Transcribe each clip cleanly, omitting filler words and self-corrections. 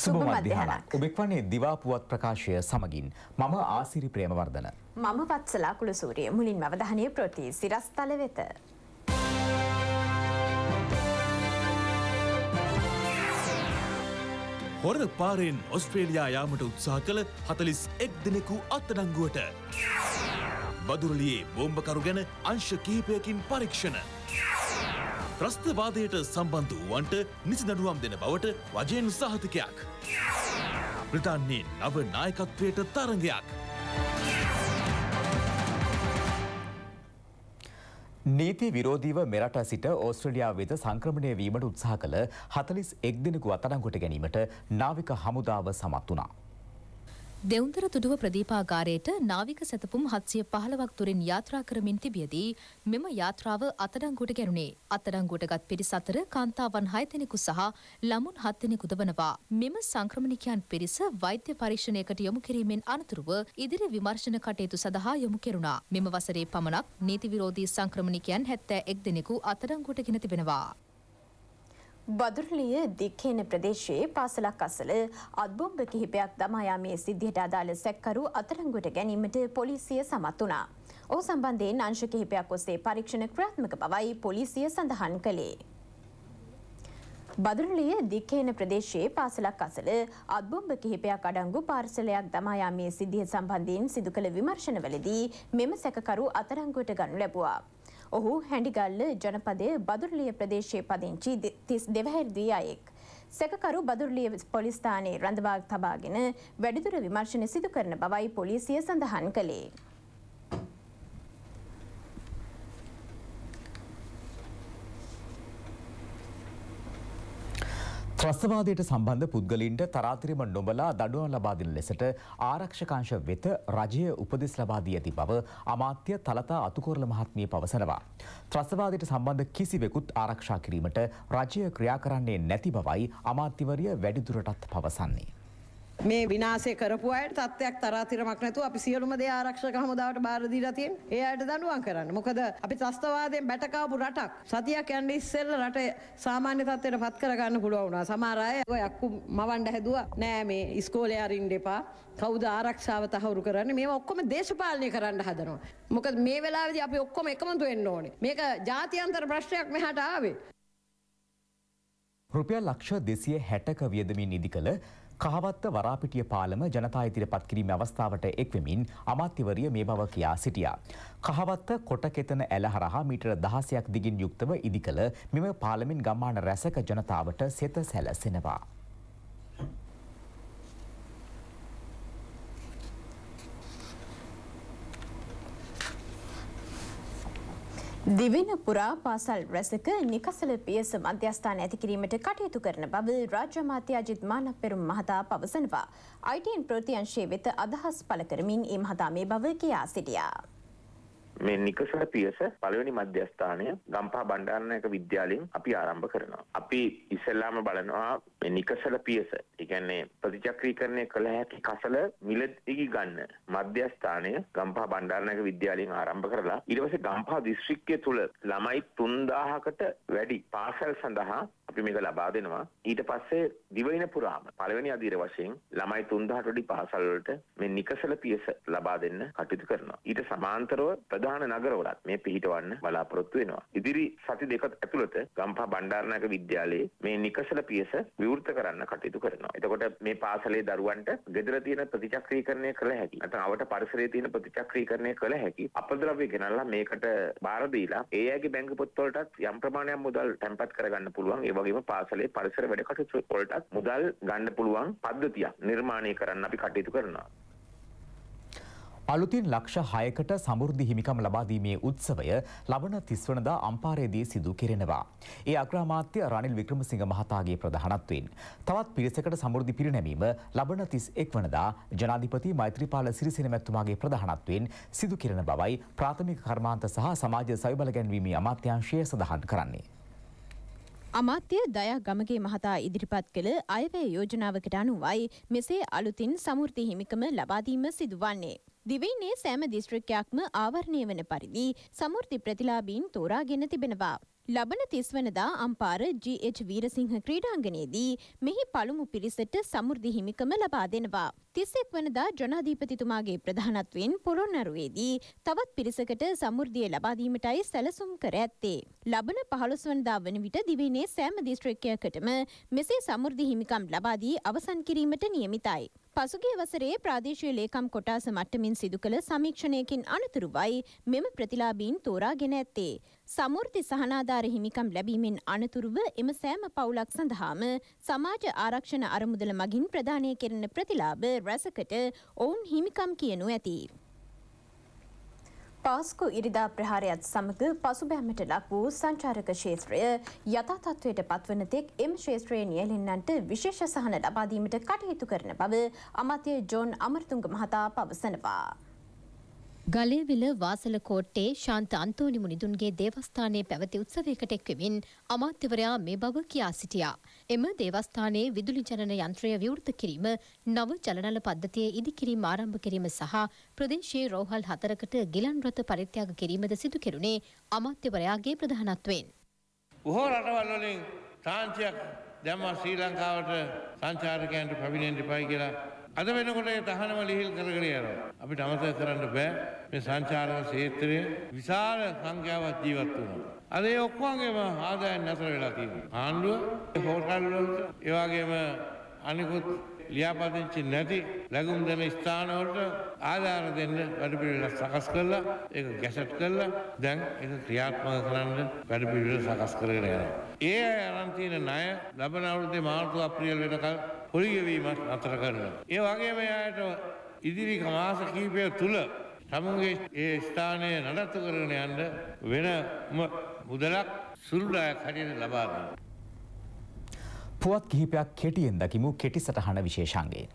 සුබ මධ්‍යහනක්. ඔබ එක්වන්නේ දිවා පුවත් ප්‍රකාශය සමගින් මම ආසිරි ප්‍රේමවර්ධන. මම වත්සලා කුලසූරිය. මුලින්ම අවධානය ප්‍රති සිරස්තල වෙත. හොර පාරෙන් ඔස්ට්‍රේලියා යාමට උත්සාහ කළ 41 දෙනෙකු අත්අඩංගුවට. බදුරලියේ බෝම්බකරු ගැන අංශ කිහිපයකින් පරීක්ෂණ. ත්‍රස්තවාදයට සම්බන්ධ වූවන්ට නිසි දඬුවම් දෙන බවට වජයෙන් සහතිකයක්. බ්‍රිතාන්‍යයේ නව නායකත්වයට තරඟයක්. නීති විරෝධීව මෙරට සිට ඕස්ට්‍රේලියාව වෙත සංක්‍රමණය වීමට උත්සාහ කළ 41 දෙනෙකු අත්අඩංගුවට ගැනීමට නාවික හමුදාව සමත් වුණා. දෙවුන්දර තුඩුව ප්‍රදීපාගාරයට නාවික සැතපුම් 715ක් තුරින් යාත්‍රා කරමින් තිබියදී මෙම යාත්‍රාව අත්අඩංගුවට ගැනුණේ. අත්අඩංගුවටගත් පිරිස අතර කාන්තාවන් 6 දෙනෙකු සහ ළමුන් 7 දෙනෙකුද වනවා. මෙම සංක්‍රමණිකයන් පිරිස වෛද්‍ය පරීක්ෂණයකට යොමු කිරීමෙන් අනතුරුව ඉදිරි විමර්ශන කටයුතු සඳහා යොමු කෙරුණා. මෙම වසරේ පමණක් නීති විරෝධී සංක්‍රමණිකයන් 71 දෙනෙකු අත්අඩංගුවට ගෙන තිබෙනවා. බදුරලිය දික්කේන ප්‍රදේශයේ පාසලක් අසල අත්බොම්බ කිහිපයක් දමා යාමේ සිද්ධියට අදාළ සැකකරු අත්අඩංගුවට ගැනීමට පොලිසිය සමත් වුණා. ඔහු සම්බන්ධයෙන් අංශ කිහිපයක් ඔස්සේ පරීක්ෂණ ක්‍රියාත්මක බවයි පොලිසිය සඳහන් කළේ. බදුරලිය දික්කේන ප්‍රදේශයේ පාසලක් අසල අත්බොම්බ කිහිපයක් අඩංගු පාර්සලයක් දමා යාමේ සිද්ධිය සම්බන්ධයෙන් සිදු කළ විමර්ශනවලදී මෙම සැකකරු අත්අඩංගුවට ගනු ලැබුවා. ඔහු හැண்டிගල්ල ජනපදයේ බදුරලිය ප්‍රදේශයේ පදිංචි 32 හැවිරිදි අයෙක්. සැකකරු බදුරලිය පොලිස් ස්ථානයේ රඳවා තබාගෙන වැඩිදුර විමර්ශන සිදු කරන බවයි පොලිසිය සඳහන් කළේ. ත්‍රස්තවාදයට සම්බන්ධ පුද්ගලයින්ට තරාතිරම නොබලා දඩුවම් ලබා දෙන ලෙසට ආරක්ෂකාංශ වෙත රජය උපදෙස් ලබා දී ඇති බව අමාත්‍ය තලතා අතුකොරළ මහත්මිය පවසනවා. ත්‍රස්තවාදයට සම්බන්ධ කිසිවෙකුත් ආරක්ෂා කිරීමට රජය ක්‍රියා කරන්නේ නැති බවයි අමාත්‍යවරිය වැඩිදුරටත් පවසන්නේ. මේ විනාශය කරපු අයට තත්ත්වයක් තරාතිරමක් නැතුව අපි සියලුම දේ ආරක්ෂක හමුදාවට බාර දීලා තියෙන්නේ. ඒ අයට දඬුවම් කරන්න. මොකද අපි ත්‍රස්තවාදයෙන් බැටකාපු රටක්. සතියක් යන්නේ ඉස්සෙල්ලා රට සාමාන්‍ය තත්ත්වයට පත් කරගන්න පුළුවන් වුණා. සමහර අය ඔය අක්කු මවන්න හැදුවා. නෑ මේ ඉස්කෝලේ අරින්න එපා. කවුද ආරක්ෂාව තහවුරු කරන්නේ? මේවා ඔක්කොම දේශපාලනය කරන්න හදනවා. මොකද මේ වෙලාවේදී අපි ඔක්කොම එකමුතු වෙන්න ඕනේ. මේක ජාත්‍යන්තර ප්‍රශ්නයක් මෙහාට ආවේ. රුපියල් ලක්ෂ 260ක වියදමින් නිදි කළ කහවත්ත වරාපිටිය පාලම ජනතා ඉදිරිපත් කිරීමේ අවස්ථාවට එක්වෙමින් අමාත්‍යවරිය මේ බව කියා සිටියා. කහවත්ත කොටකෙතන ඇල හරහා මීටර 16ක් දිගින් යුක්තව ඉදි කළ මෙම පාලමෙන් ගම්මාන රැසක ජනතාවට සෙත සැලසෙනවා. දිවින පුරා පාසල් රැසක නිකසල පියස මධ්‍යස්ථාන ඇති කිරීමට කටයුතු කරන බව රාජ්‍ය අමාත්‍ය අජිත් මානපෙරුම් මහතා පවසනවා. ITN ප්‍රතිඅංශයේ වෙත අදහස් පළ කරමින් ඒ මහතා මේ බව කියා සිටියා. මේ නිකසල පියස පළවෙනි මධ්‍යස්ථානය ගම්පහ බණ්ඩාරනායක විද්‍යාලයෙන් අපි ආරම්භ කරනවා. අපි ඉස්සෙල්ලාම බලනවා මේ නිකසල පියස. ඒ කියන්නේ ප්‍රතිචක්‍රීකරණය කළ හැකි කසල මිලදී ගන්න මධ්‍යස්ථානය ගම්පහ බණ්ඩාරනායක විද්‍යාලයෙන් ආරම්භ කරලා ඊට පස්සේ ගම්පහ දිස්ත්‍රික්කය තුල ළමයි 3000කට වැඩි පාසල් සඳහා අපි මේක ලබා දෙනවා. ඊට පස්සේ දිවයින පුරාම පළවෙනි අදියර වශයෙන් ළමයි 3000ට වැඩි පාසල් වලට මේ නිකසල පියස ලබා දෙන්න කටයුතු කරනවා. ඊට සමාන්තරව ප්‍රධාන නගරවලත් මේ පිහිටවන්න බලාපොරොත්තු වෙනවා. ඉදිරි සති දෙක ඇතුළත ගම්පහ බණ්ඩාරනායක විද්‍යාලයේ මේ නිකසල පියස විවෘත කරන්න කටයුතු කරනවා. එතකොට මේ පාසලේ දරුවන්ට ගෙදර තියෙන ප්‍රතිචක්‍රීකරණය කළ හැකි. නැත්නම් අවට පරිසරයේ තියෙන ප්‍රතිචක්‍රීකරණය කළ හැකි අපද්‍රව්‍ය ගෙනල්ලා මේකට බාර දීලා ඒ අයගේ බැංකු පොත් වලටත් යම් ප්‍රමාණයක් මුදල් තැන්පත් කරගන්න පුළුවන්. ඒ වගේම පාසලේ පරිසර වැඩ කටයුතු වලටත් මුදල් ගන්න පුළුවන් පද්ධතියක් නිර්මාණය කරන්න අපි කටයුතු කරනවා. අලුතින් ලක්ෂ 6කට සමෘද්ධි හිමිකම් ලබා දීමේ උත්සවය ලබන 30 වනදා අම්පාරයේදී සිදු කෙරෙනවා. ඒ අග්‍රාමාත්‍ය රනිල් වික්‍රමසිංහ මහතාගේ ප්‍රධානත්වයෙන් තවත් පිරිසකට සමෘද්ධි පිරිනැමීම ලබන 31 වනදා ජනාධිපති මෛත්‍රීපාල සිරිසේන මැතිතුමාගේ ප්‍රධානත්වයෙන් සිදු කෙරෙන බවයි ප්‍රාථමික කර්මාන්ත සහ සමාජ සවිබල ගැන්වීමේ අමාත්‍යාංශය සඳහන් කරන්නේ. අමාත්‍ය දයා ගමගේ මහතා ඉදිරිපත් කළ අයවැය යෝජනාවකට අනුවයි මෙසේ අලුතින් සමෘද්ධි හිමිකම ලබා දීම සිදුවන්නේ. දිවයිනේ සෑම දිස්ත්‍රික්කයක්ම ආවරණය වන පරිදි සමෘද්ධි ප්‍රතිලාභීන් තෝරාගෙන තිබෙනවා. ලබන 30 වනදා අම්පාර GH වීරසිංහ ක්‍රීඩාංගණයේදී මෙහි පළමු පිරිසට සමෘද්ධි හිමිකම ලබා දෙනවා. 31 වනදා ජනාධිපතිතුමාගේ ප්‍රධානත්වයෙන් පොළොන්නරුවේදී තවත් පිරිසකට සමෘද්ධිය ලබා දීමටයි සැලසුම් කර ඇත්තේ. ලබන 15 වනදා වන විට දිවයිනේ සෑම දිස්ත්‍රික්කයකටම මෙසේ සමෘද්ධි හිමිකම් ලබා දී අවසන් කිරීමට නියමිතයි. පසුගිය වසරේ ප්‍රාදේශීය ලේකම් කොටාස මට්ටමින් සිදු කළ සමීක්ෂණයකින් අනතුරුවයි මෙම ප්‍රතිලාභීන් තෝරාගෙන ඇත්තේ. සමෘද්ධි සහනාධාර හිමිකම් ලැබීමෙන් අනතුරුව එම සෑම පවුලක් සඳහාම සමාජ ආරක්ෂණ අරමුදල මගින් ප්‍රදානය කෙරෙන ප්‍රතිලාභ රැසකට ඔවුන් හිමිකම් කියනු ඇති. පාස්කු ඉරිදා ප්‍රහාරයත් සමග පසුබෑමට ලක් වූ සංචාරක ක්ෂේත්‍රය යථා තත්ත්වයට පත්වන තෙක් එම ක්ෂේත්‍රයේ නියැලෙන්නන්ට විශේෂ සහන ලබා දීමට කටයුතු කරන බව අමාත්‍ය ජෝන් අමරතුංග මහතා පවසනවා. ගලේවිල වාසල කෝට්ටේ ශාන්ත අන්තෝනි මුනිදුන්ගේ දේවස්ථානයේ පැවති උත්සවයකට එක්වෙමින් අමාත්‍යවරයා මේ බව කියා සිටියා. එම දේවස්ථානයේ විදුලි ජනන යන්ත්‍රය විවෘත කිරීම, නව ජලනල පද්ධතියේ ඉදිකිරීම ආරම්භ කිරීම සහ ප්‍රදේශයේ රෝහල් 4කට ගිලන් රථ පරිත්‍යාග කිරීමද සිදු කෙරුණේ අමාත්‍යවරයාගේ ප්‍රධානත්වයෙන්. බොහෝ රටවල් වලින් සාංශයක් දැම්ම ශ්‍රී ලංකාවට සංචාරකයන්ට පැමිණෙන්න එපයි කියලා අද වෙනකොට තහනම ලිහිල් කරගෙන යනවා. අපිට අමතක කරන්න බෑ මේ සංචාරක ක්ෂේත්‍රයේ විශාල සංඛ්‍යාවක් ජීවත් වෙනවා. අද ඒ ඔක්කොගේම ආදායම් නැතර වෙලා තියෙනවා. ආණ්ඩුව, හෝටල් වලට, ඒ වගේම අනිකුත් ලියාපදිංචි නැති ලැබුම් දෙන ස්ථාන වලට ආධාර දෙන්න වැඩපිළිවෙල සකස් කළා. ඒක ගැසට් කළා. දැන් ඒක ක්‍රියාත්මක කරන්න වැඩපිළිවෙල සකස් කරගෙන යනවා. ඒ අරන් තියෙන ණය ලබන අවුරුද්දේ මාර්තු අප්‍රේල් වෙනකල් පොලිගෙවීමක් අතර කරනවා. ඒ වගේම යායට ඉදිරි මාස කිහිපය තුල තමුන්ගේ ඒ ස්ථානය නඩත්තු කරගෙන යන්න වෙන මුදලක් සුළුදායක හැටියට ලබා දෙනවා. පුවත් කිහිපයක් කෙටියෙන් දකිමු කෙටි සටහන විශේෂාංගයෙන්.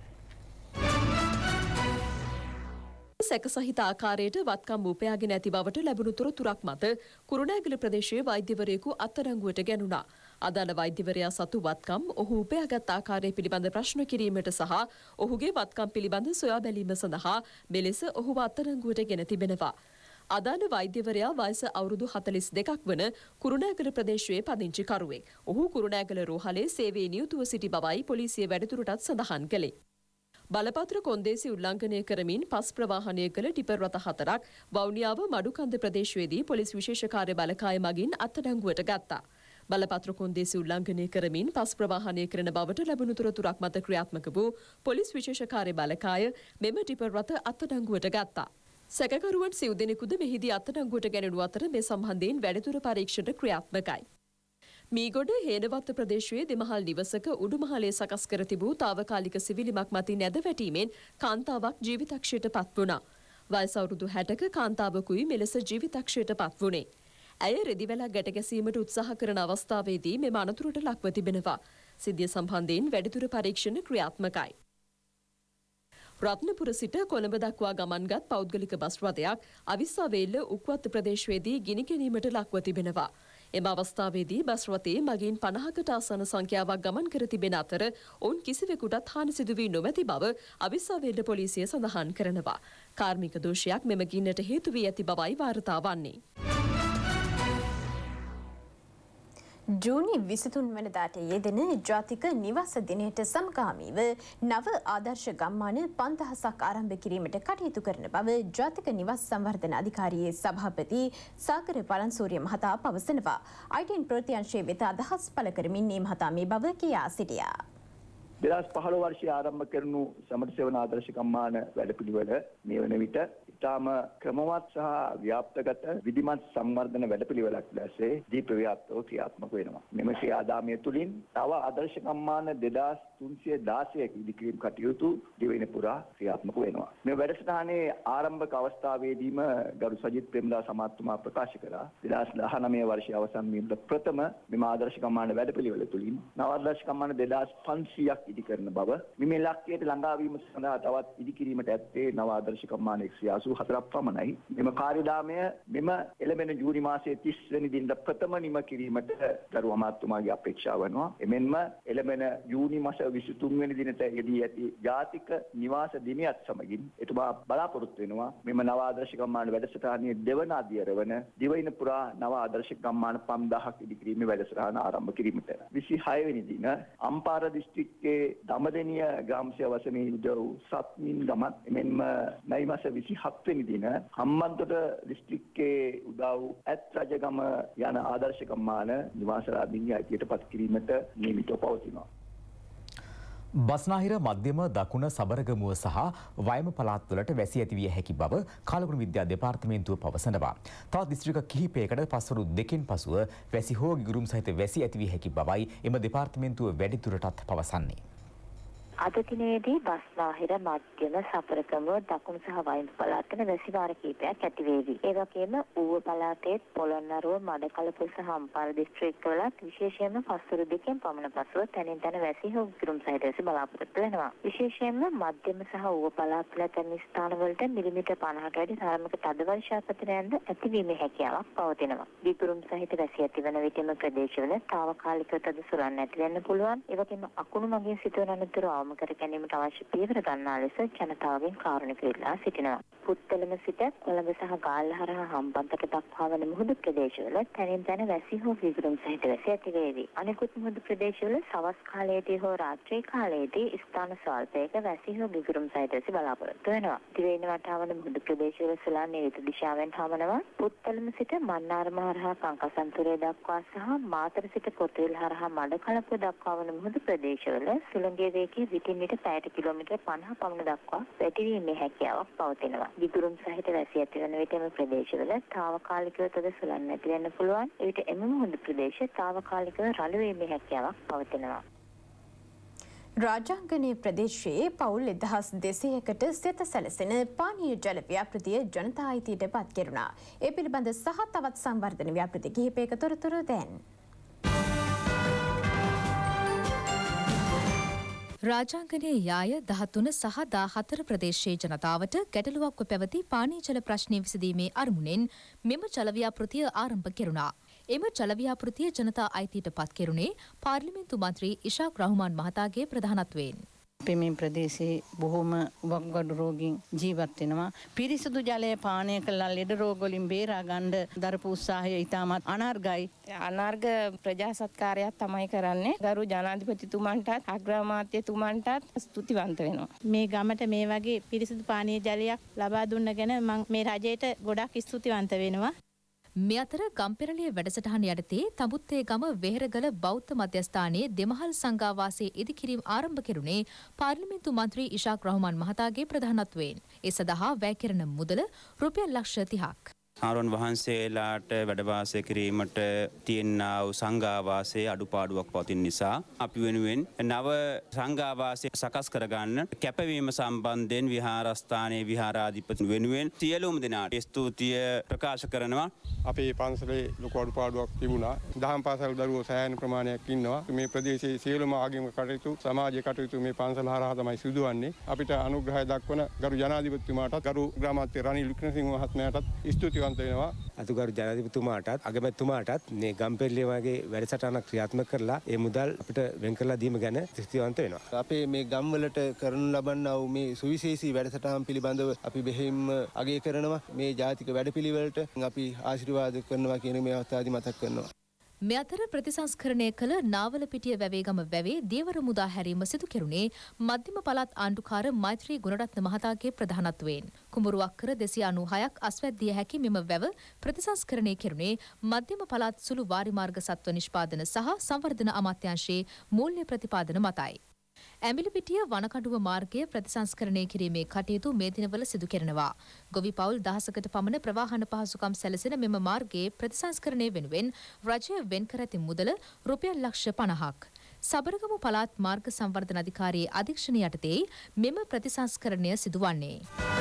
සැකසහිත ආකාරයට වත්කම් උපයාගෙන ඇති බවට ලැබුණු තොරතුරක් මත කුරුණෑගල ප්‍රදේශයේ වෛද්‍යවරයෙකු අත්අඩංගුවට ගැනුණා. අදාළ වෛද්‍යවරයා සතු වත්කම් ඔහු උපයාගත් ආකාරය පිළිබඳ ප්‍රශ්න කිරීමට සහ ඔහුගේ වත්කම් පිළිබඳ සොයා බැලීම සඳහා මෙලෙස ඔහුව අත්අඩංගුවට ගෙන තිබෙනවා. අදාළ වෛද්‍යවරයා වයස අවුරුදු 42ක් වන කුරුණෑගල ප්‍රදේශයේ පදිංචිකරුවෙක්. ඔහු කුරුණෑගල රෝහලේ සේවයේ නියුතුව සිටි බවයි පොලිසිය වැඩිදුරටත් සඳහන් කළේ. බලපත්‍ර කොන්දේසි උල්ලංඝනය කරමින් පස් ප්‍රවාහනය කළ ටිපර් රථ 4ක් වවුනියාව මඩුකන්ද ප්‍රදේශයේදී පොලිස් විශේෂ කාර්ය බලකාය මගින් අත්අඩංගුවට ගත්තා. බලපත්‍ර කොන්දේසි උල්ලංඝනය කරමින් පස් ප්‍රවාහනය කරන බවට ලැබුණු තොරතුරක් මත ක්‍රියාත්මක වූ පොලිස් විශේෂ කාර්ය බලකාය මෙම ටිපර් රථ අත්අඩංගුවට ගත්තා. සැකකරුවන් සිව් දෙනෙකුද මෙහිදී අත්අඩංගුවට ගැනුණු අතර මේ සම්බන්ධයෙන් වැඩිදුර පරීක්ෂණ ක්‍රියාත්මකයි. මීගොඩ හේනවත්ත ප්‍රදේශයේ දෙමහල් නිවසක උඩුමහලේ සකස් කර තිබූ තාවකාලික සිවිලිමක් මතින් ඇද වැටීමෙන් කාන්තාවක් ජීවිතක්ෂයට පත් වුණා. වයස අවුරුදු 60ක කාන්තාවකුයි මෙලෙස ජීවිතක්ෂයට පත් වුණේ. ඇය රෙදිවැලක් ගැට ගැසීමට උත්සාහ කරන අවස්ථාවේදී මෙම අනතුරට ලක්ව තිබෙනවා. සිද්ධිය සම්බන්ධයෙන් වැඩිදුර පරීක්ෂණ ක්‍රියාත්මකයි. රත්නපුර සිට කොළඹ දක්වා ගමන්ගත් පෞද්ගලික බස් රථයක් අවිස්සාවේල්ල උක්වත්ත ප්‍රදේශයේදී ගිනි ගැනීමට ලක්ව තිබෙනවා. එම අවස්ථාවේදී බස් රථයේ මගින් 50කට ආසන්න සංඛ්‍යාවක් ගමන් කර තිබෙන අතර ඔවුන් කිසිවෙකුටත් හානි සිදු වී නොමැති බව අවිස්සාවේල්ල පොලිසිය සඳහන් කරනවා. කාර්මික දෝෂයක් මෙම ගින්නට හේතු වී ඇති බවයි වාර්තා වන්නේ. ජූනි 23 වනදාට යෙදෙන ජාතික නිවාස දිනයට සමගාමීව නව ආදර්ශ ගම්මාන 5000ක් ආරම්භ කිරීමට කටයුතු කරන බව ජාතික නිවාස සංවර්ධන අධිකාරියේ සභාපති සාගර පලන්සූරිය මහතා පවසනවා. ITN ප්‍රතිඅංශයේ වෙත අදහස් පළ කරමින් මේ මහතා මේ බව කියා සිටියා. 2015 වර්ෂයේ ආරම්භ කරනු සමථ සෙවණ ආදර්ශ ගම්මාන වැඩපිළිවෙල මේ වන විට ඉතාම ක්‍රමවත් සහ ව්‍යාප්තගත විධිමත් සංවර්ධන වැඩපිළිවෙලක් දැසේ දීප්‍රව්‍යාප්තව ක්‍රියාත්මක වෙනවා. මෙම ක්‍රියාදාමය තුළින් තව ආදර්ශ ගම්මාන 2316ක ඉදිකිරීම කටයුතු දිවයින පුරා ක්‍රියාත්මක වෙනවා. මේ වැඩසටහනේ ආරම්භක අවස්ථාවේදීම ගරු සජිත් ප්‍රේමදාස අමාත්‍යතුමා ප්‍රකාශ කළා 2019 වර්ෂයේ අවසන් වීමට ප්‍රථම මෙම ආදර්ශ ගම්මාන වැඩපිළිවෙල තුළින් නව ආදර්ශ ගම්මාන 2500ක් ඉදි කරන බව මේ ලක්ෂයට ළඟා වීම සඳහා තවත් ඉදි කිරීමට ඇත්තේ නව ආදර්ශ ගම්මාන 184ක් පමණයි. මෙම කාර්යදාමය මෙම එළඹෙන ජූනි මාසයේ 30 වෙනි දිනට ප්‍රථම නිම කිරීමට ගරු අමාත්‍යතුමාගේ අපේක්ෂාව වෙනවා. එමෙන්ම එළඹෙන ජූනි මාස 23 වෙනි දිනට යෙදී ඇති ජාතික නිවාස දිනයත් සමගින් එතුමා බලාපොරොත්තු වෙනවා මෙම නව ආදර්ශ ගම්මාන වැඩසටහනේ දෙවන අදියර වන දිවයින පුරා නව ආදර්ශ ගම්මාන 5000ක් ඉදිකිරීමේ වැඩසටහන ආරම්භ කිරීමට 26 වෙනි දින අම්පාර දිස්ත්‍රික්කයේ දඹදෙණිය ග්‍රාමසේව වසමේ උදව් සත්මින් ගමත් එමෙන්ම මැයි මාස 27 වෙනි දින හම්බන්තොට දිස්ත්‍රික්කයේ උදව් ඇත් රජගම යන ආදර්ශ ගම්මාන නිවාසලාභීන්ගේ අයිතියට පත් කිරීමට නියමිතව පවතිනවා. බස්නාහිර මධ්‍යම දකුණ සබරගමුව සහ වයම පළාත්වලට වැසි ඇතිවිය හැකි බව කාලගුණ විද්‍යා දෙපාර්තමේන්තුව පවසනවා. තවත් දිස්ත්‍රික්ක කිහිපයකට පස්වරු දෙකෙන් පසුව වැසි හෝ ගිගුරුම් සහිත වැසි ඇතිවිය හැකි බවයි එම දෙපාර්තමේන්තුව වැඩිදුරටත් පවසන්නේ. අද දිනේදී බස්නාහිර මධ්‍යම සබරගමුව දකුණු සහ වයම පළාත්වල වැසි වාර කිහිපයක් ඇති වේවි. ඒ වගේම ඌව පළාතේ පොළොන්නරුව මඩකලපුව සහ අම්පාර දිස්ත්‍රික්කවලත් විශේෂයෙන්ම පස්වරු දෙකෙන් පමණ පසුව තැනින් තැන වැසි හෝ ගිගුරුම් සහිත වැසි බලාපොරොත්තු වෙනවා. විශේෂයෙන්ම මධ්‍යම සහ ඌව පළාත්වල තැන් ස්ථානවලට මිලිමීටර් 50කට වැඩි තරමක තද වර්ෂාපතනයන්ද ඇතිවීමේ හැකියාවක් පවතිනවා. ගිගුරුම් සහිත වැසි ඇතිවන විටම ප්‍රදේශවල తాවකාලිකව තද සුළං ඇති වෙන්න පුළුවන්. ඒ වගේම අකුණු මගින් සිදුවන අනතුරු කර ගැනීමට අවශ්‍ය පියවර ගන්නා ලෙස ජනතාවගෙන් කාරුණික ඉල්ලා සිටිනවා. පුත්තලම සිට කොළඹ සහ ගාල්ල හරහා හම්බන්තොට දක්වා වන මුහුදු ප්‍රදේශවල තැනින් තැන වැසි හෝ ගිගුරුම් සහිත වැසි ඇති වේවි. අනෙකුත් මුහුදු ප්‍රදේශවල සවස් කාලයේදී හෝ රාත්‍රී කාලයේදී ස්ථාන ස්වල්පයක වැසි හෝ ගිගුරුම් සහිත වැසි බලාපොරොත්තු වෙනවා. දිවයින වටාවන මුහුදු ප්‍රදේශවල සුළං නිරිත දිශාවෙන් හමනවා. පුත්තලම සිට මන්නාරම හරහා කංකසන්තුරේ දක්වා සහ මාතර සිට කොතවිල් හරහා මඩකලපුව දක්වා වන මුහුදු ප්‍රදේශවල සුළඟේ වේගය විටින් විට පැයට කිලෝමීටර් 50 පමණ දක්වා වැඩිවීමේ හැකියාවක් පවතිනවා. ගිගුරුම් සහිත වැසි ඇතිවන විටම ප්‍රදේශවල తాවකාලිකව තද සුළං ඇති වෙන්න පුළුවන්. ඒ විට එම මුහුදු ප්‍රදේශ తాවකාලිකව රළු වීමේ හැකියාවක් පවතිනවා. රාජාංගනයේ ප්‍රදේශයේ පවුල් 1200කට සෙත සැලසෙන පානීය ජල ව්‍යාපෘතිය ජනතා අයිතියට පත් කෙරුණා. ඒ පිළිබඳ සහ තවත් සංවර්ධන ව්‍යාපෘති කිහිපයක තොරතුරු දැන්. රාජාංගනයේ යාය 13 සහ 14 ප්‍රදේශයේ ජනතාවට ගැටලුවක්ව පැවති පානීය ජල ප්‍රශ්නය විසඳීමේ අරමුණෙන් මෙම ජල ව්‍යාපෘතිය ආරම්භ කෙරුණා. එම ජල ව්‍යාපෘතිය ජනතා අයිතියට පත් කෙරුණේ පාර්ලිමේන්තු මන්ත්‍රී ඉෂාක් රහ්මාන් මහතාගේ ප්‍රධානත්වයෙන්. අපි මේ ප්‍රදේශයේ බොහෝම වකුගඩු රෝගීන් ජීවත් වෙනවා. පිරිසිදු ජලය පානය කළා ලෙඩ රෝග වලින් බේරා ගන්න දරපු උත්සාහය ඉතාමත් අනර්ගයි. අනර්ග ප්‍රජා සත්කාරයක් තමයි කරන්නේ. ගරු ජනාධිපතිතුමන්ටත් අග්‍රාමාත්‍යතුමන්ටත් ස්තුතිවන්ත වෙනවා. මේ ගමට මේ වගේ පිරිසිදු පානීය ජලයක් ලබා දුන්න ගැන මම මේ රජයට ගොඩක් ස්තුතිවන්ත වෙනවා. මේ අතර ගම්පෙරළිය වැඩසටහන යටතේ තඹුත්තේ ගම වෙහෙරගල බෞද්ධ මධ්‍යස්ථානයේ දෙමහල් සංඝාවාසයේ ඉදිකිරීම ආරම්භ කෙරුණේ පාර්ලිමේන්තු මන්ත්‍රී ඉෂාක් රහ්මාන් මහතාගේ ප්‍රධානත්වයෙන්. ඒ සඳහා වැය කෙරෙන මුදල රුපියල් ලක්ෂ 30ක්. ආරොන් වහන්සේලාට වැඩවාසය කිරීමට තියෙනා වූ සංඝාවාසයේ අඩුපාඩුවක් පවතින නිසා අපි වෙනුවෙන් නව සංඝාවාසය සකස් කරගන්න කැපවීම සම්බන්ධයෙන් විහාරස්ථානයේ විහාරාධිපති වෙනුවෙන් සියලුම දෙනාට ස්තුතිය ප්‍රකාශ කරනවා. අපේ පන්සලේ ලොකු අඩුපාඩුවක් තිබුණා. දහම් පාසල් දරුවෝ සෑහෙන ප්‍රමාණයක් ඉන්නවා. මේ ප්‍රදේශයේ සියලුම ආගමික කටයුතු සමාජ කටයුතු මේ පන්සල හරහා තමයි සිදුවන්නේ. අපිට අනුග්‍රහය දක්වන ගරු ජනාධිපතිතුමාටත් ගරු ග්‍රාමාත්‍ය රනිල් වික්‍රමසිංහ මහත්මයාටත් ස්තුතිවන්ත වෙනවා. අතුගරු ජනාධිපතිතුමාටත් අගමැතිතුමාටත් මේ ගම්පෙරළිය වගේ වැඩසටහනක් ක්‍රියාත්මක කරලා ඒ මුදල් අපිට වෙන් කරලා දීම ගැන ස්තුතිවන්ත වෙනවා. අපේ මේ ගම්වලට කරනු ලබන්නා වූ මේ සුවිශේෂී වැඩසටහන් පිළිබඳව අපි බෙහෙම අගය කරනවා. මේ ජාතික වැඩපිළිවෙලට අපි ආශිර්වාද කරනවා කියන මේ අවස්ථාවේදී මතක් කරනවා. මේ අතර ප්‍රතිසංස්කරණය කළ නාවලපිටිය වැවේගම වැවේ දේවර මුදා හැරීම සිදු කෙරුණේ මධ්‍යම පළාත් ආණ්ඩුකාර මෛත්‍රී ගුණරත්න මහතාගේ ප්‍රධානත්වයෙන්. කුඹුරුවක් කර 296ක් අස්වැද්දිය හැකි මෙම වැව ප්‍රතිසංස්කරණය කෙරුණේ මධ්‍යම පළාත් සුළු වාරිමාර්ග සත්ව නිෂ්පාදන සහ සංවර්ධන අමාත්‍යාංශයේ මූල්‍ය ප්‍රතිපාදන මතයි. ඇඹිලිපිටිය වනකඩුව මාර්ගය ප්‍රතිසංස්කරණය කිරීමේ කටයුතු මේ දිනවල සිදු කෙරෙනවා. ගොවි පවුල් 1000කට පමණ ප්‍රවාහන පහසුකම් සැලසෙන මෙම මාර්ගයේ ප්‍රතිසංස්කරණය වෙනුවෙන් රජය වෙන් කර ඇති මුදල රුපියල් ලක්ෂ 50ක්. සබරගමු පළාත් මාර්ග සංවර්ධන අධිකාරියේ අධීක්ෂණය යටතේ මෙම ප්‍රතිසංස්කරණය සිදුවන්නේ.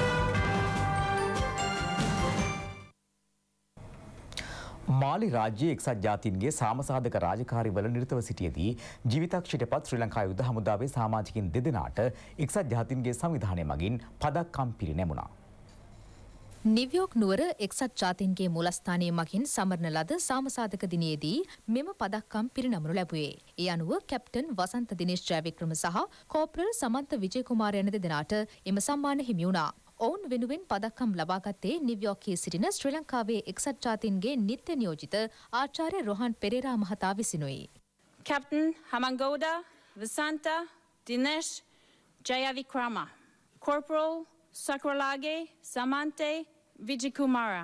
මාලි රාජ්‍යයේ එක්සත් ජාතීන්ගේ සාමසාධක රාජකාරිවල නිරතව සිටියේදී ජීවිතක්ෂයට පත් ශ්‍රී ලංකා යුද හමුදාවේ සමාජිකින් දෙදෙනාට එක්සත් ජාතීන්ගේ සංවිධානය මගින් පදක්කම් පිරිනැමුණා. නිව්යෝක් නුවර එක්සත් ජාතීන්ගේ මූලස්ථානයේ මගින් සමරන ලද සාමසාධක දිනයේදී මෙම පදක්කම් පිරිනමනු ලැබුවේ. ඒ අනුව කැප්ටන් වසන්ත දිනේෂ් ජයවික්‍රම සහ කෝප්‍රල් සමන්ත විජයකුමාර යන දෙදෙනාට එම සම්මාන හිමි වුණා. ඔවුන් වෙනුවෙන් පදක්කම් ලබාගත්තේ නිව්යෝර්කයේ සිටින ශ්‍රී ලංකාවේ එක්සත් ජාතීන්ගේ නිත්‍ය නියෝජිත ආචාර්ය රොහන් පෙරේරා මහතා විසිනුයි. Captain Hamangoda Vasanta Dinesh Jayavikrama, Corporal Sakralage Samante Vijakumara.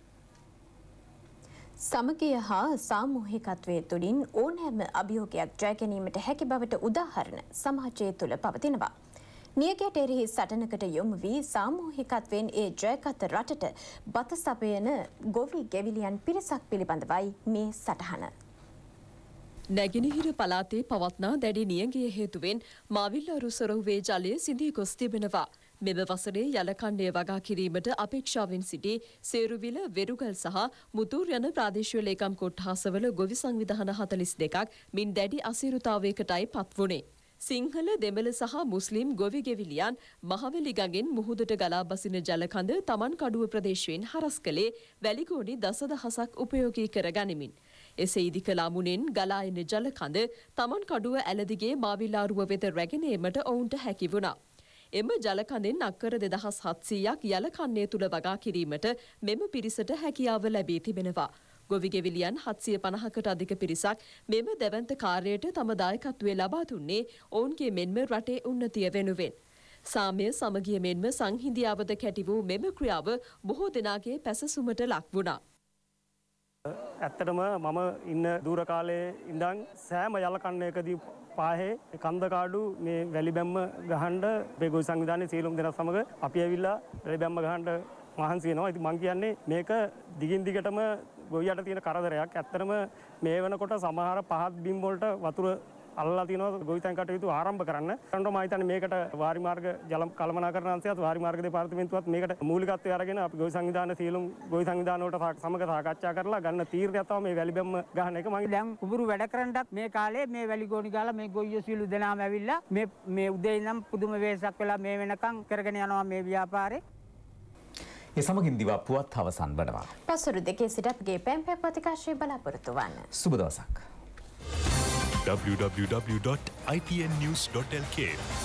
සමගිය හා සාමූහිකත්වයේ තුළින් ඕනෑම අභියෝගයක් ජය ගැනීමට හැකි බවට උදාහරණ සමාජය තුළ පවතිනවා. නියගයට එරෙහි සටනකට යොමු වී සාමූහිකත්වයෙන් ඒ ජයගත් රටට බත සපයන ගොවි ගෙවිලියන් පිරිසක් පිළිබඳවයි මේ සටහන. නැගෙනහිර පළාතේ පවත්නා දැඩි නියඟය හේතුවෙන් මාවිල්ලාරු සොරහුවේ ජලය සිඳී ගොස් තිබෙනවා. මෙම වසරේ යලකණ්ඩය වගා කිරීමට අපේක්ෂාවෙන් සිටි සේරුවිල වෙරුගල් සහ මුතුර් යන ප්‍රාදේශීය ලේකම් කොට්ටාසවල ගොවි සංවිධාන 42ක් මින් දැඩි අසීරුතාවයකටයි පත්වුණේ. සිංහල දෙමළ සහ මුස්ලිම් ගොවි ගෙවිලියන් මහවැලි ගඟෙන් මුහුදට ගලා බසින ජලකඳ තමන් කඩුව ප්‍රදේශයෙන් හරස් කළේ වැලිගෝනි දසදහසක් උපයෝගී කර ගනිමින්. එසේ ඉදිකලා මුණෙන් ගලා එන ජලකඳ තමන් කඩුව ඇලදිගේ මාවිල්ලාරුව වෙත රැගෙන ඒමට ඔවුන්ට හැකි වුණා. එම ජලකඳෙන් අක්කර 2700ක් යලකන්නේ තුල වගා කිරීමට මෙම පිරිසට හැකියාව ලැබී තිබෙනවා. ගොවි ගෙවිලියන් 750කට අධික පිරිසක් මෙම දැවැන්ත කාර්යයට තම දායකත්වය ලබා දුන්නේ ඔවුන්ගේ මෙන්ම රටේ උන්නතිය වෙනුවෙන්. සාමය සමගිය මෙන්ම සංහිඳියාවද කැටි වූ මෙම ක්‍රියාව බොහෝ දෙනාගේ පැසසුමට ලක් වුණා. ඇත්තටම මම ඉන්න දූර කාලයේ ඉඳන් සෑම යලකන්නයකදී පාහේ කන්දකාඩු මේ වැලිබැම්ම ගහන්න අපේ ගොවි සංවිධානයේ සියලුම දෙනා සමග අපි ඇවිල්ලා වැලිබැම්ම ගහන්න මහන්සි වෙනවා. ඉතින් මං කියන්නේ මේක දිගින් දිගටම ගොවියට තියෙන කරදරයක්. ඇත්තටම මේ වෙනකොට සමහර පහත් බිම් වලට වතුර අල්ලලා තිනවා ගොවිතැන් කටයුතු ආරම්භ කරන්න. මම හිතන්නේ මේකට වාරි මාර්ග ජල කළමනාකරණ අංශයත් වාරි මාර්ග දෙපාර්තමේන්තුවත් මේකට මූලිකත්වය අරගෙන අපි ගොවි සංවිධාන සියලුම ගොවි සංවිධාන වලට සමග සාකච්ඡා කරලා ගන්න තීරණයක් තමයි මේ වැලිබැම්ම ගහන එක. මම දැන් කුඹුරු වැඩ කරන්නත් මේ කාලේ මේ වැලිගෝනි ගාලා මේ ගොයියෝ සියලු දෙනාම ඇවිල්ලා මේ උදේ ඉඳන් පුදුම වෙහසක් වෙලා මේ වෙනකන් කරගෙන යනවා මේ ව්‍යාපාරේ. ඒ සමගින් දිවා පුවත් අවසන් වනවා. පසුරු දෙකේ සිට අපගේ පැම්පැ ප්‍රතිකාශය බලාපොරොත්තු වන්න. සුබ දවසක්. www.itnnews.lk